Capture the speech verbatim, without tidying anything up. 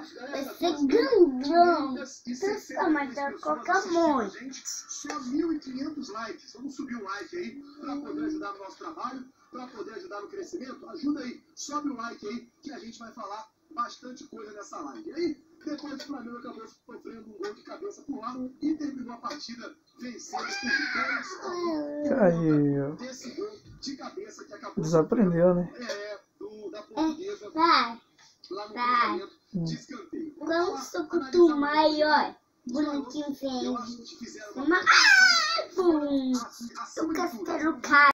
vai ser grandão. Transforma de qualquer monte. Só mil e quinhentos likes. Vamos subir o like aí para poder ajudar no nosso trabalho, para poder ajudar no crescimento. Ajuda aí, sobe o like aí que a gente vai falar bastante coisa nessa live. E aí, depois o Flamengo acabou sofrendo um gol de cabeça por lá e terminou a partida vencendo por dois a um. Desse gol de cabeça que acabou desaprendeu, né? É, do, da portuguesa Vai, lá no vai. cruzamento de escanteio. Vamos sucutu maior. Bonitinho verde. Eu acho que fizeram uma Uma... Ah, pum. O castelo cai.